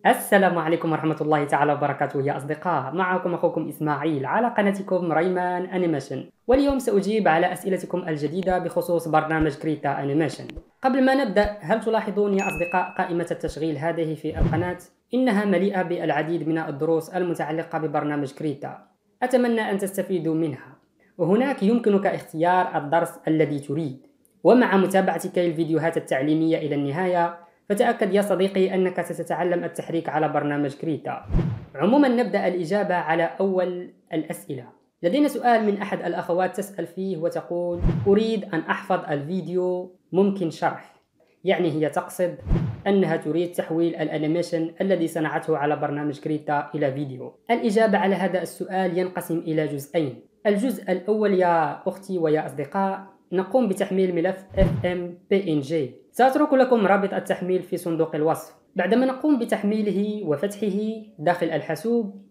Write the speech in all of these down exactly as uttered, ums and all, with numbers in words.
السلام عليكم ورحمة الله تعالى وبركاته يا أصدقاء. معكم أخوكم إسماعيل على قناتكم ريمان أنيميشن، واليوم سأجيب على أسئلتكم الجديدة بخصوص برنامج كريتا أنيميشن. قبل ما نبدأ، هل تلاحظون يا أصدقاء قائمة التشغيل هذه في القناة؟ إنها مليئة بالعديد من الدروس المتعلقة ببرنامج كريتا، أتمنى أن تستفيدوا منها. وهناك يمكنك اختيار الدرس الذي تريد، ومع متابعتك الفيديوهات التعليمية إلى النهاية فتأكد يا صديقي أنك ستتعلم التحريك على برنامج كريتا. عموما نبدأ الإجابة على أول الأسئلة. لدينا سؤال من أحد الأخوات تسأل فيه وتقول: أريد أن أحفظ الفيديو، ممكن شرح؟ يعني هي تقصد أنها تريد تحويل الأنيميشن الذي صنعته على برنامج كريتا إلى فيديو. الإجابة على هذا السؤال ينقسم إلى جزئين. الجزء الأول يا أختي ويا أصدقاء، نقوم بتحميل ملف إف إم بي إن جي. سأترك لكم رابط التحميل في صندوق الوصف. بعدما نقوم بتحميله وفتحه داخل الحاسوب،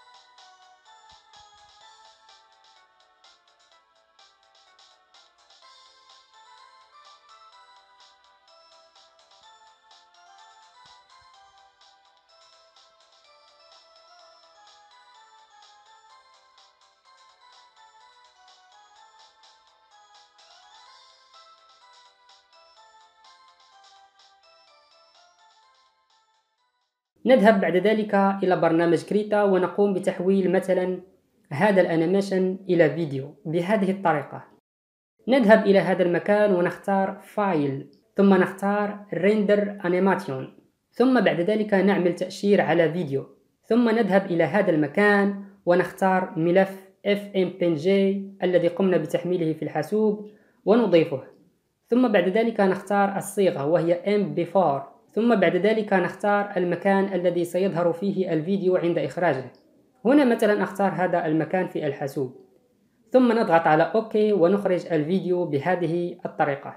نذهب بعد ذلك إلى برنامج كريتا ونقوم بتحويل مثلا هذا الأنيميشن إلى فيديو بهذه الطريقة. نذهب إلى هذا المكان ونختار فايل، ثم نختار ريندر أنيماتيون، ثم بعد ذلك نعمل تأشير على فيديو، ثم نذهب إلى هذا المكان ونختار ملف إف إم بي إن جي الذي قمنا بتحميله في الحاسوب ونضيفه، ثم بعد ذلك نختار الصيغة وهي إم بي فور، ثم بعد ذلك نختار المكان الذي سيظهر فيه الفيديو عند إخراجه. هنا مثلا أختار هذا المكان في الحاسوب، ثم نضغط على أوكي ونخرج الفيديو بهذه الطريقة.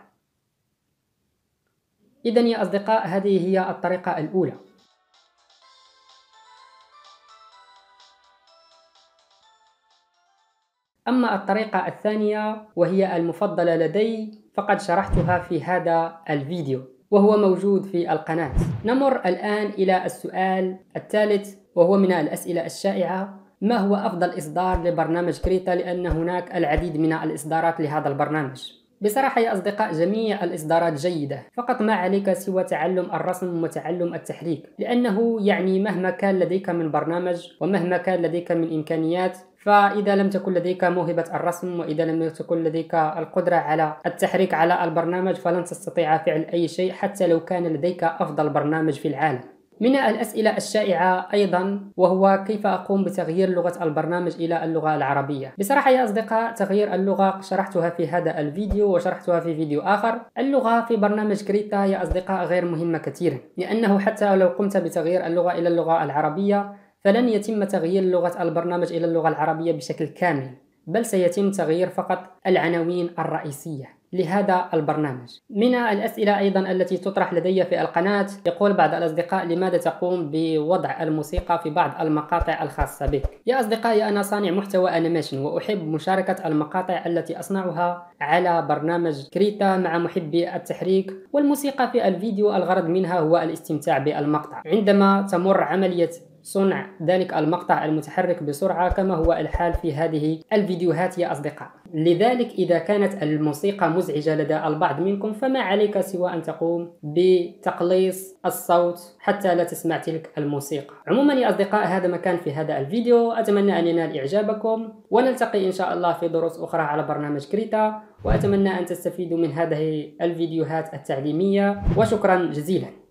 إذن يا أصدقاء، هذه هي الطريقة الأولى. أما الطريقة الثانية وهي المفضلة لدي فقد شرحتها في هذا الفيديو وهو موجود في القناة. نمر الآن إلى السؤال الثالث وهو من الأسئلة الشائعة: ما هو أفضل إصدار لبرنامج كريتا؟ لأن هناك العديد من الإصدارات لهذا البرنامج. بصراحة يا أصدقاء، جميع الإصدارات جيدة، فقط ما عليك سوى تعلم الرسم وتعلم التحريك، لأنه يعني مهما كان لديك من برنامج ومهما كان لديك من إمكانيات، فإذا لم تكن لديك موهبة الرسم وإذا لم تكن لديك القدرة على التحريك على البرنامج فلن تستطيع فعل أي شيء حتى لو كان لديك أفضل برنامج في العالم. من الأسئلة الشائعة أيضا وهو: كيف أقوم بتغيير لغة البرنامج إلى اللغة العربية؟ بصراحة يا أصدقاء، تغيير اللغة شرحتها في هذا الفيديو وشرحتها في فيديو آخر. اللغة في برنامج كريتا يا أصدقاء غير مهمة كثيرا، لأنه حتى لو قمت بتغيير اللغة إلى اللغة العربية فلن يتم تغيير لغة البرنامج إلى اللغة العربية بشكل كامل، بل سيتم تغيير فقط العناوين الرئيسية لهذا البرنامج. من الأسئلة أيضا التي تطرح لدي في القناة، يقول بعض الأصدقاء: لماذا تقوم بوضع الموسيقى في بعض المقاطع الخاصة بك؟ يا أصدقائي، أنا صانع محتوى أنيميشن وأحب مشاركة المقاطع التي أصنعها على برنامج كريتا مع محبي التحريك، والموسيقى في الفيديو الغرض منها هو الاستمتاع بالمقطع عندما تمر عملية صنع ذلك المقطع المتحرك بسرعة كما هو الحال في هذه الفيديوهات يا أصدقاء. لذلك إذا كانت الموسيقى مزعجة لدى البعض منكم فما عليك سوى أن تقوم بتقليص الصوت حتى لا تسمع تلك الموسيقى. عموما يا أصدقاء، هذا ما كان في هذا الفيديو، أتمنى أن ينال إعجابكم، ونلتقي إن شاء الله في دروس أخرى على برنامج كريتا، وأتمنى أن تستفيدوا من هذه الفيديوهات التعليمية، وشكرا جزيلا.